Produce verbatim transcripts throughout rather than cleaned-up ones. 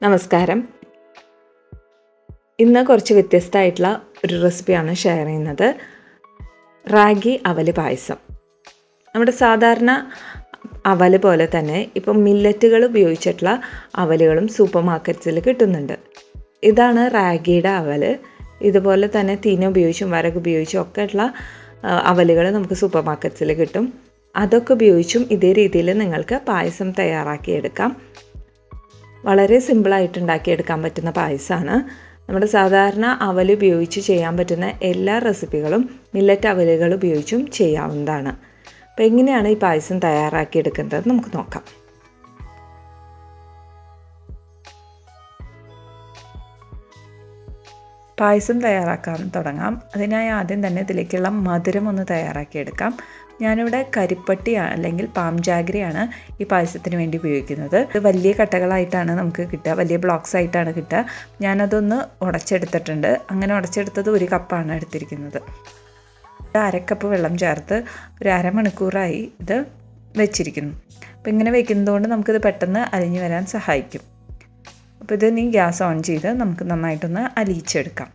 നമസ്കാരം. ഇന്ന് കുറച്ച് വ്യത്യസ്തമായിട്ടുള്ള ഒരു റെസിപ്പിയാണ് ഷെയർ ചെയ്യുന്നത്. റാഗി അവൽ പായസം. നമ്മുടെ സാധാരണ അവൽ പോലെ തന്നെ ഇപ്പം മില്ലറ്റുകൾ ഉപയോഗിച്ചിട്ടുള്ള അവലുകളും സൂപ്പർ മാർക്കറ്റ്സിൽ കിട്ടുന്നുണ്ട്. ഇതാണ് റാഗിയുടെ അവൽ. ഇതുപോലെ തന്നെ തീന ഉപയോഗിച്ചും വരക് ഉപയോഗിച്ചും ഒക്കെ ഉള്ള അവലുകൾ നമുക്ക് സൂപ്പർ മാർക്കറ്റ്സിൽ കിട്ടും. അതൊക്കെ ഉപയോഗിച്ചും ഇതേ രീതിയിൽ നിങ്ങൾക്ക് പായസം തയ്യാറാക്കിയെടുക്കാം. വളരെ സിമ്പിളായിട്ട് ഉണ്ടാക്കിയെടുക്കാൻ പറ്റുന്ന പായസമാണ്. നമ്മുടെ സാധാരണ അവൽ ഉപയോഗിച്ച് ചെയ്യാൻ പറ്റുന്ന എല്ലാ റെസിപ്പികളും മില്ലറ്റ് അവലുകൾ ഉപയോഗിച്ചും ചെയ്യാവുന്നതാണ്. അപ്പോൾ എങ്ങനെയാണ് ഈ പായസം തയ്യാറാക്കിയെടുക്കുന്നത് നമുക്ക് നോക്കാം. പായസം തയ്യാറാക്കാൻ തുടങ്ങാം. അതിനായി ആദ്യം തന്നെ ഇതിലേക്കുള്ള മധുരം ഒന്ന് തയ്യാറാക്കിയെടുക്കാം. ഞാനിവിടെ കരിപ്പട്ടി അല്ലെങ്കിൽ പാം ജാഗ്രിയാണ് ഈ പായസത്തിന് വേണ്ടി ഉപയോഗിക്കുന്നത്. ഇത് വലിയ കട്ടകളായിട്ടാണ് നമുക്ക് കിട്ടുക, വലിയ ബ്ലോക്സ് ആയിട്ടാണ് കിട്ടുക. ഞാനതൊന്ന് ഉടച്ചെടുത്തിട്ടുണ്ട്. അങ്ങനെ ഉടച്ചെടുത്തത് ഒരു കപ്പാണ് എടുത്തിരിക്കുന്നത്. അരക്കപ്പ് വെള്ളം ചേർത്ത് ഒരു അരമണിക്കൂറായി ഇത് വെച്ചിരിക്കുന്നു. അപ്പോൾ ഇങ്ങനെ വെക്കുന്നതുകൊണ്ട് നമുക്കിത് പെട്ടെന്ന് അലിഞ്ഞു വരാൻ സഹായിക്കും. അപ്പോൾ ഇത് നീ ഗ്യാസ് ഓൺ ചെയ്ത് നമുക്ക് നന്നായിട്ടൊന്ന് അലിയിച്ചെടുക്കാം.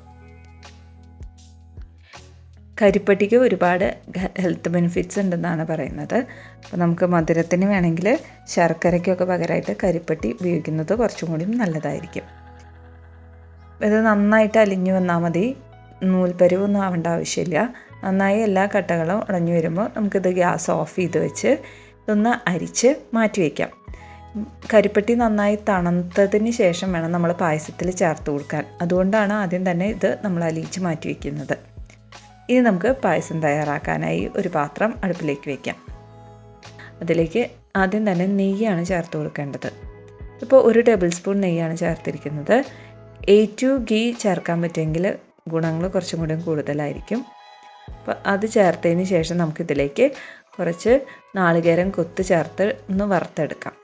കരിപ്പട്ടിക്ക് ഒരുപാട് ഹെൽത്ത് ബെനിഫിറ്റ്സ് ഉണ്ടെന്നാണ് പറയുന്നത്. അപ്പോൾ നമുക്ക് മധുരത്തിന് വേണമെങ്കിൽ ശർക്കരയ്ക്കൊക്കെ പകരമായിട്ട് കരിപ്പട്ടി ഉപയോഗിക്കുന്നത് കുറച്ചും കൂടി നല്ലതായിരിക്കും. ഇത് നന്നായിട്ട് അലിഞ്ഞു വന്നാൽ മതി. നൂൽപ്പരുവൊന്നും ആവേണ്ട ആവശ്യമില്ല. നന്നായി എല്ലാ കട്ടകളും ഉടഞ്ഞു വരുമ്പോൾ നമുക്കിത് ഗ്യാസ് ഓഫ് ചെയ്ത് വെച്ച് ഇതൊന്ന് അരിച്ച് മാറ്റി വയ്ക്കാം. കരിപ്പട്ടി നന്നായി തണുത്തതിന് ശേഷം വേണം നമ്മൾ പായസത്തിൽ ചേർത്ത് കൊടുക്കാൻ. അതുകൊണ്ടാണ് ആദ്യം തന്നെ ഇത് നമ്മൾ അലിയിച്ച് മാറ്റി വയ്ക്കുന്നത്. ഇനി നമുക്ക് പായസം തയ്യാറാക്കാനായി ഒരു പാത്രം അടുപ്പിലേക്ക് വയ്ക്കാം. അതിലേക്ക് ആദ്യം തന്നെ നെയ്യാണ് ചേർത്ത് കൊടുക്കേണ്ടത്. ഇപ്പോൾ ഒരു ടേബിൾ സ്പൂൺ നെയ്യാണ് ചേർത്തിരിക്കുന്നത്. എ ടു ഗീ ചേർക്കാൻ പറ്റുമെങ്കിൽ ഗുണങ്ങൾ കുറച്ചും കൂടി കൂടുതലായിരിക്കും. അപ്പോൾ അത് ചേർത്തതിന് ശേഷം നമുക്കിതിലേക്ക് കുറച്ച് നാളികേരം കൊത്ത് ചേർത്ത് ഒന്ന് വറുത്തെടുക്കാം.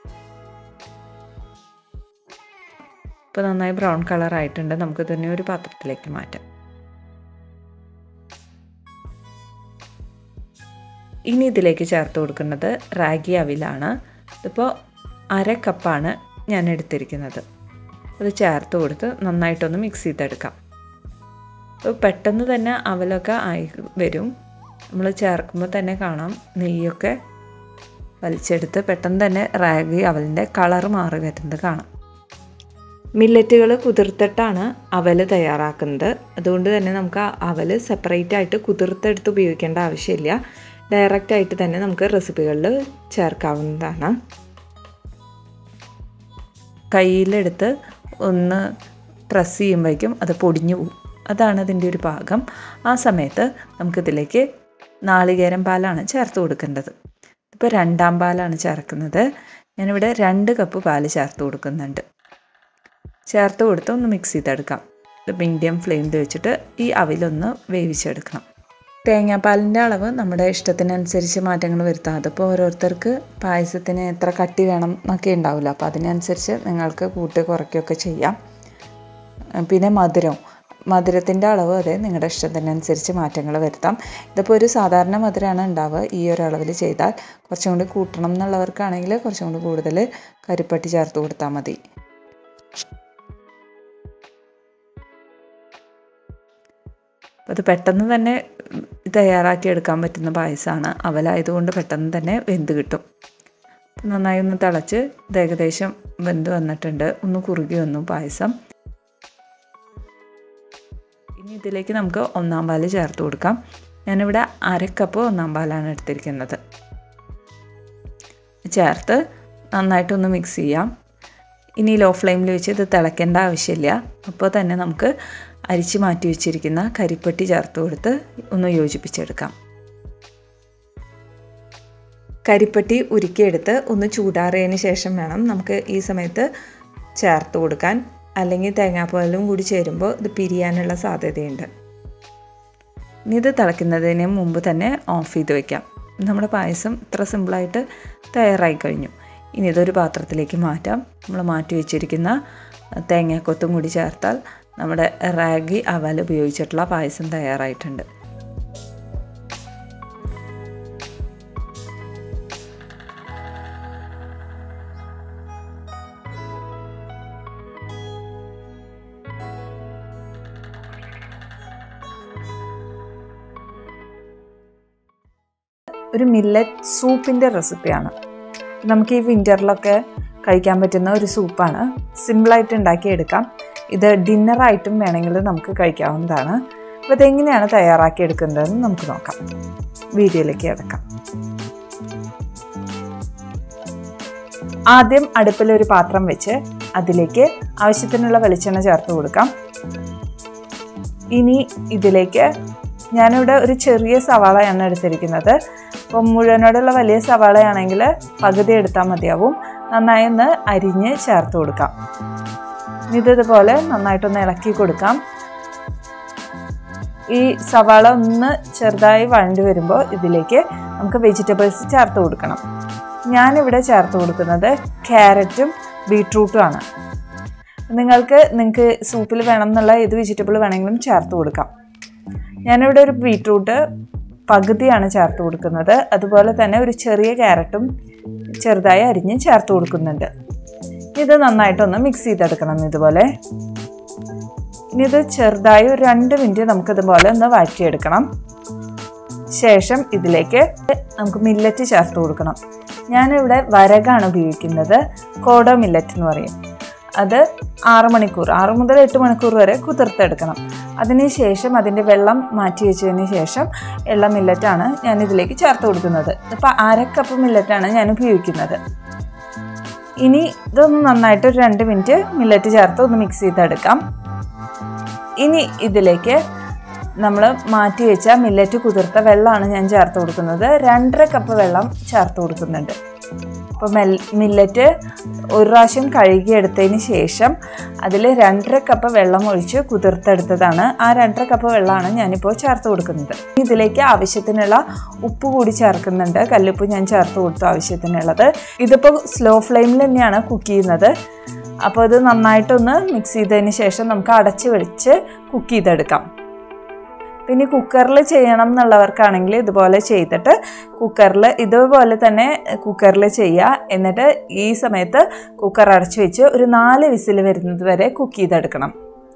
ഇപ്പോൾ നന്നായി ബ്രൗൺ കളറായിട്ടുണ്ട്. നമുക്ക് തന്നെ ഒരു പാത്രത്തിലേക്ക് മാറ്റാം. ഇനി ഇതിലേക്ക് ചേർത്ത് കൊടുക്കുന്നത് റാഗി അവിലാണ്. ഇതിപ്പോൾ അര കപ്പാണ് ഞാൻ എടുത്തിരിക്കുന്നത്. അത് ചേർത്ത് കൊടുത്ത് നന്നായിട്ടൊന്ന് മിക്സ് ചെയ്തെടുക്കാം. അപ്പോൾ പെട്ടെന്ന് തന്നെ അവലൊക്കെ ആയി വരും. നമ്മൾ ചേർക്കുമ്പോൾ തന്നെ കാണാം നെയ്യൊക്കെ വലിച്ചെടുത്ത് പെട്ടെന്ന് തന്നെ റാഗി അവലിൻ്റെ കളർ മാറി വരുന്നത് കാണാം. മില്ലറ്റുകൾ കുതിർത്തിട്ടാണ് അവൽ തയ്യാറാക്കുന്നത്. അതുകൊണ്ട് തന്നെ നമുക്ക് ആ അവൽ സെപ്പറേറ്റ് ആയിട്ട് കുതിർത്തെടുത്ത് ഉപയോഗിക്കേണ്ട ആവശ്യമില്ല. ഡയറക്റ്റ് ആയിട്ട് തന്നെ നമുക്ക് റെസിപ്പികളിൽ ചേർക്കാവുന്നതാണ്. കയ്യിലെടുത്ത് ഒന്ന് പ്രസ് ചെയ്യുമ്പോഴേക്കും അത് പൊടിഞ്ഞു പോകും. അതാണ് അതിൻ്റെ ഒരു പാകം. ആ സമയത്ത് നമുക്കിതിലേക്ക് നാളികേരം പാലാണ് ചേർത്ത് കൊടുക്കേണ്ടത്. ഇപ്പോൾ രണ്ടാം പാലാണ് ചേർക്കുന്നത്. ഞാനിവിടെ രണ്ട് കപ്പ് പാല് ചേർത്ത് കൊടുക്കുന്നുണ്ട്. ചേർത്ത് കൊടുത്ത് ഒന്ന് മിക്സ് ചെയ്തെടുക്കാം. മീഡിയം ഫ്ലെയിമിൽ വെച്ചിട്ട് ഈ അവിലൊന്ന് വേവിച്ചെടുക്കണം. തേങ്ങാപ്പാലിൻ്റെ അളവ് നമ്മുടെ ഇഷ്ടത്തിനനുസരിച്ച് മാറ്റങ്ങൾ വരുത്താം. അതിപ്പോൾ ഓരോരുത്തർക്ക് പായസത്തിന് എത്ര കട്ടി വേണം എന്നൊക്കെ ഉണ്ടാവില്ല. അപ്പോൾ അതിനനുസരിച്ച് നിങ്ങൾക്ക് കൂട്ടി കുറയ്ക്കുകയൊക്കെ ചെയ്യാം. പിന്നെ മധുരം മധുരത്തിൻ്റെ അളവ് അതെ നിങ്ങളുടെ ഇഷ്ടത്തിനനുസരിച്ച് മാറ്റങ്ങൾ വരുത്താം. ഇതിപ്പോൾ ഒരു സാധാരണ മധുരമാണ് ഉണ്ടാവുക. ഈ ഒരു അളവിൽ ചെയ്താൽ കുറച്ചും കൂടി കൂട്ടണം എന്നുള്ളവർക്കാണെങ്കിൽ കുറച്ചും കൂടി കൂടുതൽ കരിപ്പട്ടി ചേർത്ത് കൊടുത്താൽ മതി. അത് പെട്ടെന്ന് തന്നെ തയ്യാറാക്കി എടുക്കാൻ പറ്റുന്ന പായസമാണ്. അവലായതുകൊണ്ട് പെട്ടെന്ന് തന്നെ വെന്ത് കിട്ടും. നന്നായി ഒന്ന് തിളച്ച് ഇത് ഏകദേശം വെന്ത് വന്നിട്ടുണ്ട്. ഒന്ന് കുറുകി വന്നു പായസം. ഇനി ഇതിലേക്ക് നമുക്ക് ഒന്നാം പാല് ചേർത്ത് കൊടുക്കാം. ഞാനിവിടെ അരക്കപ്പ് ഒന്നാം പാലാണ് എടുത്തിരിക്കുന്നത്. ചേർത്ത് നന്നായിട്ടൊന്ന് മിക്സ് ചെയ്യാം. ഇനി ലോ ഫ്ലെയിമിൽ വെച്ച് ഇത് തിളയ്ക്കേണ്ട ആവശ്യമില്ല. അപ്പോൾ തന്നെ നമുക്ക് അരിച്ച് മാറ്റി വെച്ചിരിക്കുന്ന കരിപ്പട്ടി ചേർത്ത് കൊടുത്ത് ഒന്ന് യോജിപ്പിച്ചെടുക്കാം. കരിപ്പട്ടി ഉരുക്കിയെടുത്ത് ഒന്ന് ചൂടാറിയതിന് ശേഷം വേണം നമുക്ക് ഈ സമയത്ത് ചേർത്ത് കൊടുക്കാൻ. അല്ലെങ്കിൽ തേങ്ങാപ്പാലും കൂടി ചേരുമ്പോൾ ഇത് പിരിയാനുള്ള സാധ്യതയുണ്ട്. ഇനി ഇത് തിളയ്ക്കുന്നതിന് മുമ്പ് തന്നെ ഓഫ് ചെയ്ത് വയ്ക്കാം. നമ്മുടെ പായസം ഇത്ര സിമ്പിളായിട്ട് തയ്യാറായി കഴിഞ്ഞു. ഇനി ഇതൊരു പാത്രത്തിലേക്ക് മാറ്റാം. നമ്മൾ മാറ്റി വെച്ചിരിക്കുന്ന തേങ്ങാക്കൊത്തും കൂടി ചേർത്താൽ നമ്മുടെ റാഗി അവൽ ഉപയോഗിച്ചിട്ടുള്ള പായസം തയ്യാറായിട്ടുണ്ട്. ഒരു മില്ലറ്റ് സൂപ്പിൻ്റെ റെസിപ്പിയാണ്. നമുക്ക് ഈ വിൻ്ററിലൊക്കെ കഴിക്കാൻ പറ്റുന്ന ഒരു സൂപ്പാണ്. സിമ്പിളായിട്ട് ഉണ്ടാക്കിയെടുക്കാം. ഇത് ഡിന്നറായിട്ടും വേണമെങ്കിൽ നമുക്ക് കഴിക്കാവുന്നതാണ്. അപ്പോൾ ഇതെങ്ങനെയാണ് തയ്യാറാക്കിയെടുക്കുന്നതെന്ന് നമുക്ക് നോക്കാം. വീഡിയോയിലേക്ക് കിടക്കാം. ആദ്യം അടുപ്പിലൊരു പാത്രം വെച്ച് അതിലേക്ക് ആവശ്യത്തിനുള്ള വെളിച്ചെണ്ണ ചേർത്ത് കൊടുക്കാം. ഇനി ഇതിലേക്ക് ഞാനിവിടെ ഒരു ചെറിയ സവാളയാണ് എടുത്തിരിക്കുന്നത്. അപ്പം മുഴുവനോടുള്ള വലിയ സവാളയാണെങ്കിൽ പകുതി എടുത്താൽ മതിയാവും. നന്നായി ഒന്ന് അരിഞ്ഞ് ചേർത്ത് കൊടുക്കാം. ഇതുപോലെ നന്നായിട്ടൊന്ന് ഇളക്കി കൊടുക്കാം. ഈ സവാള ഒന്ന് ചെറുതായി വഴണ്ടി വരുമ്പോൾ ഇതിലേക്ക് നമുക്ക് വെജിറ്റബിൾസ് ചേർത്ത് കൊടുക്കണം. ഞാനിവിടെ ചേർത്ത് കൊടുക്കുന്നത് ക്യാരറ്റും ബീട്രൂട്ടും ആണ്. നിങ്ങൾക്ക് നിങ്ങൾക്ക് സൂപ്പിൽ വേണം എന്നുള്ള ഏത് വെജിറ്റബിൾ വേണമെങ്കിലും ചേർത്ത് കൊടുക്കാം. ഞാനിവിടെ ഒരു ബീട്രൂട്ട് പകുതിയാണ് ചേർത്ത് കൊടുക്കുന്നത്. അതുപോലെ തന്നെ ഒരു ചെറിയ ക്യാരറ്റും ചെറുതായി അരിഞ്ഞ് ചേർത്ത് കൊടുക്കുന്നുണ്ട്. ഇത് നന്നായിട്ടൊന്ന് മിക്സ് ചെയ്തെടുക്കണം. ഇതുപോലെ ഇനി ഇത് ചെറുതായി ഒരു രണ്ട് മിനിറ്റ് നമുക്കിതുപോലെ ഒന്ന് വഴറ്റിയെടുക്കണം. ശേഷം ഇതിലേക്ക് നമുക്ക് മില്ലറ്റ് ചേർത്ത് കൊടുക്കണം. ഞാനിവിടെ വരകാണ് ഉപയോഗിക്കുന്നത്. കോഡോ മില്ലറ്റ് എന്ന് പറയും. അത് ആറ് മണിക്കൂർ ആറ് മുതൽ എട്ട് മണിക്കൂർ വരെ കുതിർത്തെടുക്കണം. അതിനുശേഷം അതിൻ്റെ വെള്ളം മാറ്റി വെച്ചതിന് ശേഷം ഉള്ള മില്ലറ്റാണ് ഞാൻ ഇതിലേക്ക് ചേർത്ത് കൊടുക്കുന്നത്. ഇപ്പോൾ അര കപ്പ് മില്ലറ്റാണ് ഞാൻ ഉപയോഗിക്കുന്നത്. ഇനി ഇതൊന്ന് നന്നായിട്ട് ഒരു രണ്ട് മിനിറ്റ് മില്ലറ്റ് ചേർത്ത് ഒന്ന് മിക്സ് ചെയ്തെടുക്കാം. ഇനി ഇതിലേക്ക് നമ്മൾ മാറ്റി വെച്ച മില്ലറ്റ് കുതിർത്ത വെള്ളമാണ് ഞാൻ ചേർത്ത് കൊടുക്കുന്നത്. രണ്ടര കപ്പ് വെള്ളം ചേർത്ത് കൊടുക്കുന്നുണ്ട്. അപ്പോൾ മെൽ മില്ലറ്റ് ഒരു പ്രാവശ്യം കഴുകിയെടുത്തതിന് ശേഷം അതിൽ രണ്ടര കപ്പ് വെള്ളം ഒഴിച്ച് കുതിർത്തെടുത്തതാണ്. ആ രണ്ടര കപ്പ് വെള്ളമാണ് ഞാനിപ്പോൾ ചേർത്ത് കൊടുക്കുന്നത്. ഇതിലേക്ക് ആവശ്യത്തിനുള്ള ഉപ്പ് കൂടി ചേർക്കുന്നുണ്ട്. കല്ലുപ്പ് ഞാൻ ചേർത്ത് കൊടുത്തു ആവശ്യത്തിനുള്ളത്. ഇതിപ്പോൾ സ്ലോ ഫ്ലെയിമിൽ തന്നെയാണ് കുക്ക് ചെയ്യുന്നത്. അപ്പോൾ ഇത് നന്നായിട്ടൊന്ന് മിക്സ് ചെയ്തതിന് ശേഷം നമുക്ക് അടച്ച് വെച്ച് കുക്ക് ചെയ്തെടുക്കാം. പിന്നെ കുക്കറിൽ ചെയ്യണം എന്നുള്ളവർക്കാണെങ്കിൽ ഇതുപോലെ ചെയ്തിട്ട് കുക്കറിൽ ഇതുപോലെ തന്നെ കുക്കറിൽ ചെയ്യുക. എന്നിട്ട് ഈ സമയത്ത് കുക്കർ അടച്ചു വെച്ച് ഒരു നാല് വിസിൽ വരുന്നത് വരെ കുക്ക് ചെയ്തെടുക്കണം.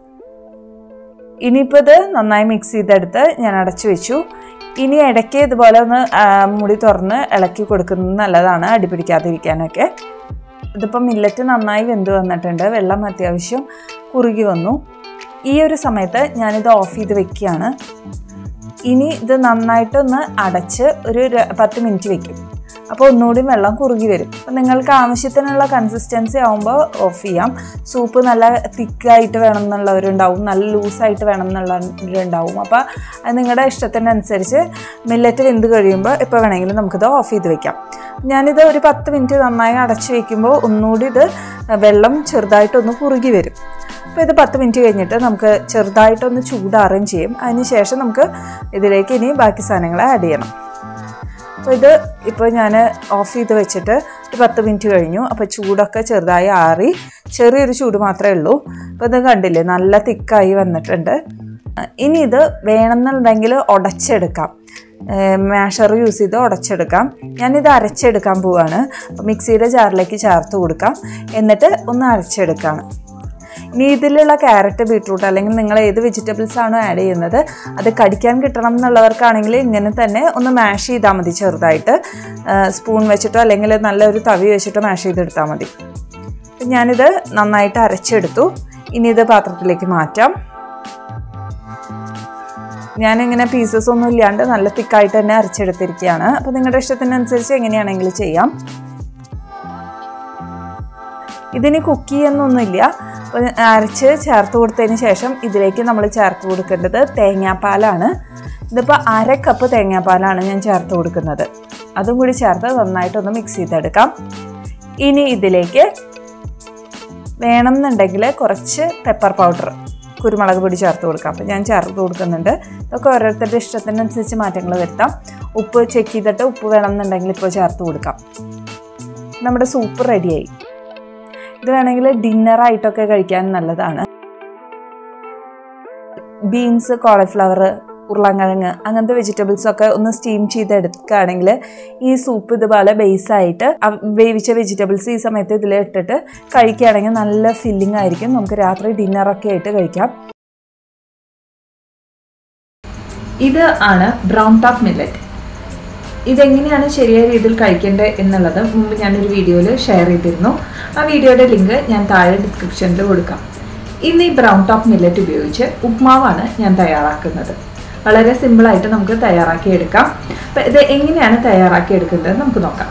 ഇനിയിപ്പോൾ ഇത് നന്നായി മിക്സ് ചെയ്തെടുത്ത് ഞാൻ അടച്ചു വെച്ചു. ഇനി ഇടയ്ക്ക് ഇതുപോലെ ഒന്ന് മുടി തുറന്ന് ഇളക്കി കൊടുക്കുന്നത് നല്ലതാണ്, അടിപിടിക്കാതിരിക്കാനൊക്കെ. ഇതിപ്പോൾ മില്ലറ്റ് നന്നായി വെന്ത് വന്നിട്ടുണ്ട്. വെള്ളം അത്യാവശ്യം കുറുകി വന്നു. ഈ ഒരു സമയത്ത് ഞാനിത് ഓഫ് ചെയ്ത് വെക്കുകയാണ്. ഇനി ഇത് നന്നായിട്ടൊന്ന് അടച്ച് ഒരു പത്ത് മിനിറ്റ് വെക്കും. അപ്പോൾ ഒന്നുകൂടി വെള്ളം കുറുകി വരും. അപ്പോൾ നിങ്ങൾക്ക് ആവശ്യത്തിനുള്ള കൺസിസ്റ്റൻസി ആകുമ്പോൾ ഓഫ് ചെയ്യാം. സൂപ്പ് നല്ല തിക്കായിട്ട് വേണം എന്നുള്ളവരുണ്ടാവും, നല്ല ലൂസായിട്ട് വേണം എന്നുള്ളവരുണ്ടാവും. അപ്പോൾ അത് നിങ്ങളുടെ ഇഷ്ടത്തിനനുസരിച്ച് മില്ലറ്റ് വെന്ത് കഴിയുമ്പോൾ ഇപ്പോൾ വേണമെങ്കിലും നമുക്കിത് ഓഫ് ചെയ്ത് വെക്കാം. ഞാനിത് ഒരു പത്ത് മിനിറ്റ് നന്നായി അടച്ച് വയ്ക്കുമ്പോൾ ഒന്നുകൂടി ഇത് വെള്ളം ചെറുതായിട്ടൊന്ന് കുറുകി വരും. അപ്പോൾ ഇത് പത്ത് മിനിറ്റ് കഴിഞ്ഞിട്ട് നമുക്ക് ചെറുതായിട്ടൊന്ന് ചൂടാറുകയും ചെയ്യും. അതിന് ശേഷം നമുക്ക് ഇതിലേക്ക് ഇനി ബാക്കി സാധനങ്ങൾ ആഡ് ചെയ്യണം. അപ്പോൾ ഇത് ഇപ്പോൾ ഞാൻ ഓഫ് ചെയ്ത് വെച്ചിട്ട് ഒരു പത്ത് മിനിറ്റ് കഴിഞ്ഞു. അപ്പോൾ ചൂടൊക്കെ ചെറുതായി ആറി ചെറിയൊരു ചൂട് മാത്രമേ ഉള്ളൂ. അപ്പോൾ ഇത് കണ്ടില്ലേ, നല്ല തിക്കായി വന്നിട്ടുണ്ട്. ഇനി ഇത് വേണമെന്നുണ്ടെങ്കിൽ ഉടച്ചെടുക്കാം. മാഷർ യൂസ് ചെയ്ത് ഉടച്ചെടുക്കാം. ഞാനിത് അരച്ചെടുക്കാൻ പോവുകയാണ്. മിക്സിയുടെ ജാറിലേക്ക് ചേർത്ത് കൊടുക്കാം. എന്നിട്ട് ഒന്ന് അരച്ചെടുക്കുകയാണ്. ഇനി ഇതിലുള്ള ക്യാരറ്റ് ബീട്രൂട്ട് അല്ലെങ്കിൽ നിങ്ങൾ ഏത് വെജിറ്റബിൾസ് ആണോ ആഡ് ചെയ്യുന്നത് അത് കടിക്കാൻ കിട്ടണം എന്നുള്ളവർക്കാണെങ്കിൽ ഇങ്ങനെ തന്നെ ഒന്ന് മാഷ് ചെയ്താൽ മതി. ചെറുതായിട്ട് സ്പൂൺ വെച്ചിട്ടോ അല്ലെങ്കിൽ നല്ലൊരു തവി വെച്ചിട്ടോ മാഷ് ചെയ്തെടുത്താൽ മതി. അപ്പം ഞാനിത് നന്നായിട്ട് അരച്ചെടുത്തു. ഇനി ഇത് പാത്രത്തിലേക്ക് മാറ്റാം. ഞാനിങ്ങനെ പീസസ് ഒന്നും ഇല്ലാണ്ട് നല്ല തിക്കായിട്ട് തന്നെ അരച്ചെടുത്തിരിക്കുകയാണ്. അപ്പോൾ നിങ്ങളുടെ ഇഷ്ടത്തിനനുസരിച്ച് എങ്ങനെയാണെങ്കിലും ചെയ്യാം. ഇതിന് കുക്ക് ചെയ്യുന്നൊന്നുമില്ല. അപ്പോൾ അരച്ച് ചേർത്ത് കൊടുത്തതിന് ശേഷം ഇതിലേക്ക് നമ്മൾ ചേർത്ത് കൊടുക്കേണ്ടത് തേങ്ങാപ്പാലാണ്. ഇതിപ്പോൾ അര കപ്പ് തേങ്ങാപ്പാലാണ് ഞാൻ ചേർത്ത് കൊടുക്കുന്നത്. അതും കൂടി ചേർത്ത് നന്നായിട്ടൊന്ന് മിക്സ് ചെയ്തെടുക്കാം. ഇനി ഇതിലേക്ക് വേണമെന്നുണ്ടെങ്കിൽ കുറച്ച് പെപ്പർ പൗഡർ, കുരുമുളക് പൊടി ചേർത്ത് കൊടുക്കാം. അപ്പോൾ ഞാൻ ചേർത്ത് കൊടുക്കുന്നുണ്ട്. ഇതൊക്കെ ഓരോരുത്തരുടെ ഇഷ്ടത്തിനനുസരിച്ച് മാറ്റങ്ങൾ വരുത്താം. ഉപ്പ് ചെക്ക് ചെയ്തിട്ട് ഉപ്പ് വേണമെന്നുണ്ടെങ്കിൽ ഇപ്പോൾ ചേർത്ത് കൊടുക്കാം. നമ്മുടെ സൂപ്പ് റെഡിയായി. ഇത് വേണമെങ്കിൽ ഡിന്നറായിട്ടൊക്കെ കഴിക്കാൻ നല്ലതാണ്. ബീൻസ്, കോളിഫ്ലവർ, ഉരുളക്കിഴങ്ങ് അങ്ങനത്തെ വെജിറ്റബിൾസൊക്കെ ഒന്ന് സ്റ്റീം ചെയ്തെടുക്കുകയാണെങ്കിൽ ഈ സൂപ്പ് ഇതുപോലെ ബേസായിട്ട് വേവിച്ച വെജിറ്റബിൾസ് ഈ സമയത്ത് ഇതിൽ ഇട്ടിട്ട് കഴിക്കുകയാണെങ്കിൽ നല്ല ഫില്ലിംഗ് ആയിരിക്കും. നമുക്ക് രാത്രി ഡിന്നറൊക്കെ ആയിട്ട് കഴിക്കാം. ഇത് ആണ് ബ്രൗൺ ടോപ്പ് മില്ലറ്റ്. ഇതെങ്ങനെയാണ് ശരിയായ രീതിയിൽ കഴിക്കേണ്ടത് എന്നുള്ളത് മുമ്പ് ഞാനൊരു വീഡിയോയിൽ ഷെയർ ചെയ്തിരുന്നു. ആ വീഡിയോയുടെ ലിങ്ക് ഞാൻ താഴെ ഡിസ്ക്രിപ്ഷനിൽ കൊടുക്കാം. ഇന്ന് ഈ ബ്രൗൺ ടോപ്പ് മില്ലറ്റ് ഉപയോഗിച്ച് ഉപ്മാവാണ് ഞാൻ തയ്യാറാക്കുന്നത്. വളരെ സിമ്പിളായിട്ട് നമുക്ക് തയ്യാറാക്കിയെടുക്കാം. അപ്പം ഇത് എങ്ങനെയാണ് തയ്യാറാക്കിയെടുക്കുന്നത് നമുക്ക് നോക്കാം.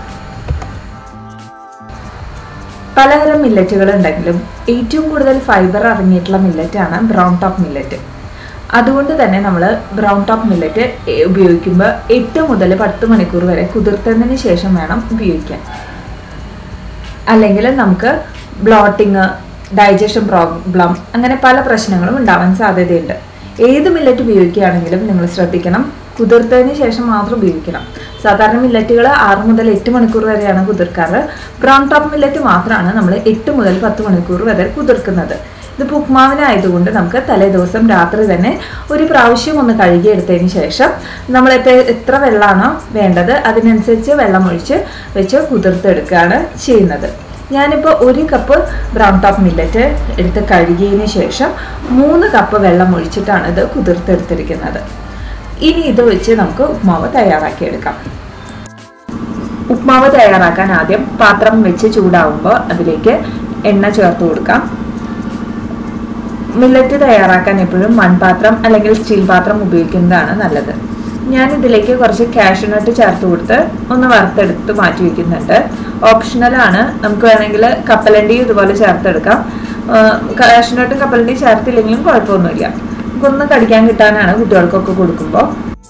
പലതരം മില്ലറ്റുകൾ ഉണ്ടെങ്കിലും ഏറ്റവും കൂടുതൽ ഫൈബർ അടങ്ങിയിട്ടുള്ള മില്ലറ്റാണ് ബ്രൗൺ ടോപ്പ് മില്ലറ്റ്. അതുകൊണ്ട് തന്നെ നമ്മൾ ബ്രൗൺ ടോപ്പ് മില്ലറ്റ് ഉപയോഗിക്കുമ്പോൾ എട്ട് മുതൽ പത്ത് മണിക്കൂർ വരെ കുതിർത്തതിന് ശേഷം വേണം ഉപയോഗിക്കാൻ. അല്ലെങ്കിൽ നമുക്ക് ബ്ലോട്ടിങ്, ഡൈജഷൻ പ്രോബ്ലം അങ്ങനെ പല പ്രശ്നങ്ങളും ഉണ്ടാവാൻ സാധ്യതയുണ്ട്. ഏത് മില്ലറ്റ് ഉപയോഗിക്കുകയാണെങ്കിലും നിങ്ങൾ ശ്രദ്ധിക്കണം, കുതിർത്തതിന് ശേഷം മാത്രം ഉപയോഗിക്കണം. സാധാരണ മില്ലറ്റുകൾ ആറ് മുതൽ എട്ട് മണിക്കൂർ വരെയാണ് കുതിർക്കാറ്. ബ്രൗൺ ടോപ്പ് മില്ലറ്റ് മാത്രമാണ് നമ്മൾ എട്ട് മുതൽ പത്ത് മണിക്കൂർ വരെ കുതിർക്കുന്നത്. ഇതിപ്പോൾ ഉപ്മാവിനായതുകൊണ്ട് നമുക്ക് തലേ ദിവസം രാത്രി തന്നെ ഒരു പ്രാവശ്യം ഒന്ന് കഴുകിയെടുത്തതിന് ശേഷം നമ്മൾ എത്ര എത്ര വെള്ളമാണോ വേണ്ടത് അതിനനുസരിച്ച് വെള്ളം ഒഴിച്ച് വെച്ച് കുതിർത്തെടുക്കുകയാണ് ചെയ്യുന്നത്. ഞാനിപ്പോൾ ഒരു കപ്പ് ബ്രൗൺ ടോപ്പ് മില്ലറ്റ് എടുത്ത് കഴുകിയതിന് ശേഷം മൂന്ന് കപ്പ് വെള്ളം ഒഴിച്ചിട്ടാണ് ഇത് കുതിർത്തെടുത്തിരിക്കുന്നത്. ഇനി ഇത് വെച്ച് നമുക്ക് ഉപ്മാവ് തയ്യാറാക്കിയെടുക്കാം. ഉപ്മാവ് തയ്യാറാക്കാൻ ആദ്യം പാത്രം വെച്ച് ചൂടാവുമ്പോൾ അതിലേക്ക് എണ്ണ ചേർത്ത് കൊടുക്കാം. മില്ലറ്റ് തയ്യാറാക്കാൻ എപ്പോഴും മൺപാത്രം അല്ലെങ്കിൽ സ്റ്റീൽ പാത്രം ഉപയോഗിക്കുന്നതാണ് നല്ലത്. ഞാൻ ഇതിലേക്ക് കുറച്ച് കാഷ്യൂനട്ട് ചേർത്ത് കൊടുത്ത് ഒന്ന് വറുത്തെടുത്ത് മാറ്റി വയ്ക്കുന്നുണ്ട്. ഓപ്ഷണലാണ്, നമുക്ക് വേണമെങ്കിൽ കപ്പലണ്ടിയും ഇതുപോലെ ചേർത്തെടുക്കാം. കാഷ്യൂനട്ടും കപ്പലണ്ടിയും ചേർത്തില്ലെങ്കിലും കുഴപ്പമൊന്നുമില്ല. നമുക്കൊന്ന് കടിക്കാൻ കിട്ടാനാണ് കുട്ടികൾക്കൊക്കെ കൊടുക്കുമ്പോൾ.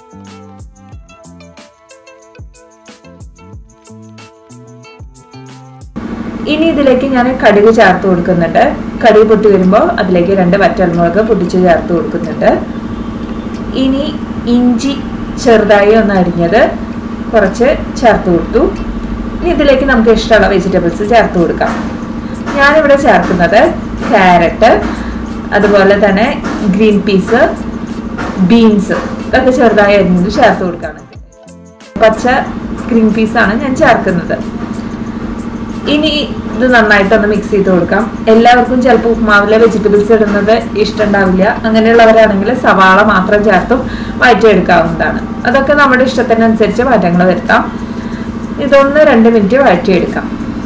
ഇനി ഇതിലേക്ക് ഞാൻ കടുക് ചേർത്ത് കൊടുക്കുന്നുണ്ട്. കടുക് പൊട്ടി വരുമ്പോൾ അതിലേക്ക് രണ്ട് വറ്റൽമുളക് പൊട്ടിച്ച് ചേർത്ത് കൊടുക്കുന്നുണ്ട്. ഇനി ഇഞ്ചി ചെറുതായി ഒന്ന് അരിഞ്ഞത് കുറച്ച് ചേർത്ത് കൊടുത്തു. ഇനി ഇതിലേക്ക് നമുക്ക് ഇഷ്ടമുള്ള വെജിറ്റബിൾസ് ചേർത്ത് കൊടുക്കാം. ഞാനിവിടെ ചേർക്കുന്നത് ക്യാരറ്റ്, അതുപോലെ തന്നെ ഗ്രീൻ പീസ്, ബീൻസ് ഒക്കെ ചെറുതായി അരിഞ്ഞത് ചേർത്ത് കൊടുക്കുകയാണ്. പച്ച ഗ്രീൻ പീസാണ് ഞാൻ ചേർക്കുന്നത്. ഇനി ഇത് നന്നായിട്ടൊന്ന് മിക്സ് ചെയ്ത് കൊടുക്കാം. എല്ലാവർക്കും ചിലപ്പോൾ ഉപ്മാവിലെ വെജിറ്റബിൾസ് ഇടുന്നത് ഇഷ്ടമുണ്ടാവില്ല. അങ്ങനെയുള്ളവരാണെങ്കിൽ സവാള മാത്രം ചേർത്തും വഴറ്റിയെടുക്കാവുന്നതാണ്. അതൊക്കെ നമ്മുടെ ഇഷ്ടത്തിനനുസരിച്ച് മാറ്റങ്ങൾ വരുത്താം. ഇതൊന്ന് രണ്ട് മിനിറ്റ് വഴറ്റിയെടുക്കാം.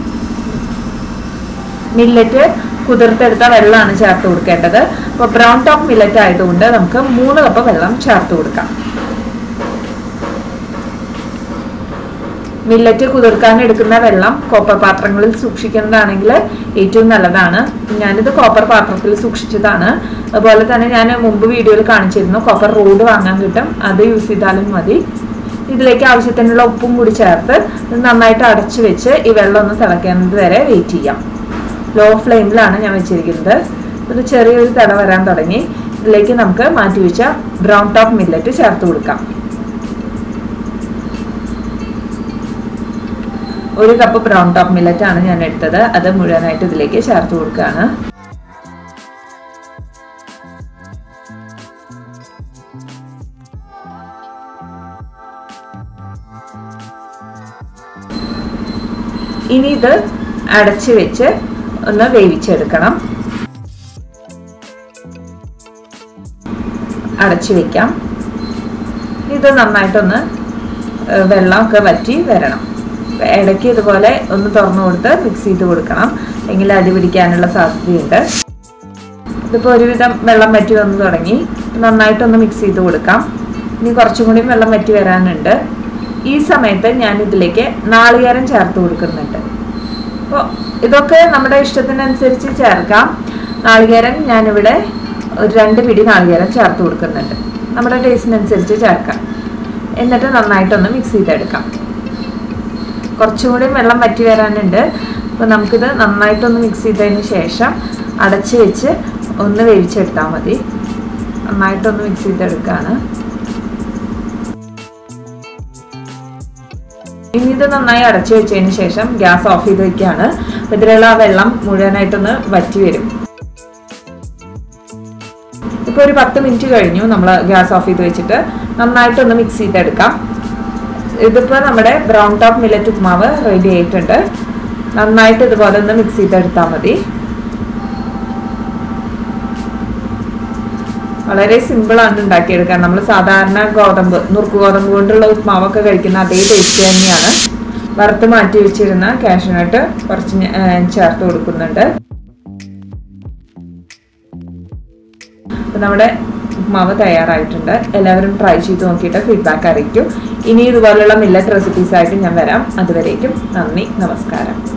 മില്ലറ്റ് കുതിർത്തെടുത്ത വെള്ളമാണ് ചേർത്ത് കൊടുക്കേണ്ടത്. അപ്പോൾ ബ്രൗൺ ടോപ്പ് മില്ലറ്റ് ആയതുകൊണ്ട് നമുക്ക് മൂന്ന് കപ്പ് വെള്ളം ചേർത്ത് കൊടുക്കാം. മില്ലറ്റ് കുതിർക്കാൻ എടുക്കുന്ന വെള്ളം കോപ്പർ പാത്രങ്ങളിൽ സൂക്ഷിക്കുന്നതാണെങ്കിൽ ഏറ്റവും നല്ലതാണ്. ഞാനിത് കോപ്പർ പാത്രത്തിൽ സൂക്ഷിച്ചതാണ്. അതുപോലെ തന്നെ ഞാൻ മുമ്പ് വീഡിയോയിൽ കാണിച്ചിരുന്നു, കോപ്പർ റോഡ് വാങ്ങാൻ കിട്ടും, അത് യൂസ് ചെയ്താലും മതി. ഇതിലേക്ക് ആവശ്യത്തിനുള്ള ഉപ്പും കൂടി ചേർത്ത് നന്നായിട്ട് അടച്ചു വെച്ച് ഈ വെള്ളം ഒന്ന് തിളയ്ക്കുന്നത് വരെ വെയിറ്റ് ചെയ്യാം. ലോ ഫ്ലെയിമിലാണ് ഞാൻ വെച്ചിരിക്കുന്നത്. ഒരു ചെറിയൊരു തിള വരാൻ തുടങ്ങി. ഇതിലേക്ക് നമുക്ക് മാറ്റി വെച്ച ബ്രൗൺ ടോപ്പ് മില്ലറ്റ് ചേർത്ത് കൊടുക്കാം. ഒരു കപ്പ് ബ്രൗൺ ടോപ്പ് മില്ലറ്റ് ആണ് ഞാൻ എടുത്തത്. അത് മുഴുവനായിട്ട് ഇതിലേക്ക് ചേർത്ത് കൊടുക്കുകയാണ്. ഇനി ഇത് അടച്ചു വെച്ച് ഒന്ന് വേവിച്ചെടുക്കണം. അടച്ചു വെക്കാം. ഇത് നന്നായിട്ടൊന്ന് വെള്ളമൊക്കെ വറ്റി വരണം. ഇടയ്ക്ക് ഇതുപോലെ ഒന്ന് തുറന്നു കൊടുത്ത് മിക്സ് ചെയ്ത് കൊടുക്കണം, എങ്കിൽ അടി പിടിക്കാനുള്ള സാധ്യതയുണ്ട്. ഇതിപ്പോൾ ഒരുവിധം വെള്ളം വറ്റി വന്ന് തുടങ്ങി. നന്നായിട്ടൊന്ന് മിക്സ് ചെയ്ത് കൊടുക്കാം. ഇനി കുറച്ചും കൂടി വെള്ളം വറ്റി വരാനുണ്ട്. ഈ സമയത്ത് ഞാൻ ഇതിലേക്ക് നാളികേരം ചേർത്ത് കൊടുക്കുന്നുണ്ട്. അപ്പോൾ ഇതൊക്കെ നമ്മുടെ ഇഷ്ടത്തിനനുസരിച്ച് ചേർക്കാം. നാളികേരം ഞാനിവിടെ ഒരു രണ്ട് പിടി നാളികേരം ചേർത്ത് കൊടുക്കുന്നുണ്ട്. നമ്മുടെ ടേസ്റ്റിനനുസരിച്ച് ചേർക്കാം. എന്നിട്ട് നന്നായിട്ടൊന്ന് മിക്സ് ചെയ്തെടുക്കാം. കുറച്ചും കൂടി വെള്ളം വറ്റി വരാനുണ്ട്. അപ്പോൾ നമുക്കിത് നന്നായിട്ടൊന്ന് മിക്സ് ചെയ്തതിന് ശേഷം അടച്ച് വെച്ച് ഒന്ന് വേവിച്ചെടുത്താൽ മതി. നന്നായിട്ടൊന്ന് മിക്സ് ചെയ്തെടുക്കുകയാണ്. ഇനി ഇത് നന്നായി അടച്ചു വെച്ചതിന് ശേഷം ഗ്യാസ് ഓഫ് ചെയ്ത് വെക്കുകയാണ്. അപ്പോൾ ഇതിലുള്ള ആ വെള്ളം മുഴുവനായിട്ടൊന്ന് വറ്റി വരും. ഇപ്പോൾ ഒരു പത്ത് മിനിറ്റ് കഴിഞ്ഞു നമ്മൾ ഗ്യാസ് ഓഫ് ചെയ്ത് വെച്ചിട്ട്. നന്നായിട്ടൊന്ന് മിക്സ് ചെയ്തെടുക്കാം. ഇതിപ്പോൾ നമ്മുടെ ബ്രൗൺ ടോപ്പ് മില്ലറ്റ് ഉപ്മാവ് റെഡി ആയിട്ടുണ്ട്. നന്നായിട്ട് ഇതുപോലെ ഒന്ന് മിക്സ് ചെയ്തെടുത്താൽ മതി. വളരെ സിമ്പിളാണ് ഉണ്ടാക്കിയെടുക്കാൻ. നമ്മൾ സാധാരണ ഗോതമ്പ് നുറുക്ക് ഗോതമ്പ് കൊണ്ടുള്ള ഉപ്മാവൊക്കെ കഴിക്കുന്ന അതേ ടേസ്റ്റ് തന്നെയാണ്. വറുത്ത് മാറ്റി വെച്ചിരുന്ന കാഷ്യൂനട്ട് കുറച്ച് ചേർത്ത് കൊടുക്കുന്നുണ്ട്. അപ്പം നമ്മുടെ ഉപ്മാവ് തയ്യാറായിട്ടുണ്ട്. എല്ലാവരും ട്രൈ ചെയ്ത് നോക്കിയിട്ട് ഫീഡ്ബാക്ക് അറിയിക്കും. ഇനി ഇതുപോലുള്ള മില്ലറ്റ് റെസിപ്പീസായിട്ട് ഞാൻ വരാം. അതുവരേക്കും നന്ദി, നമസ്കാരം.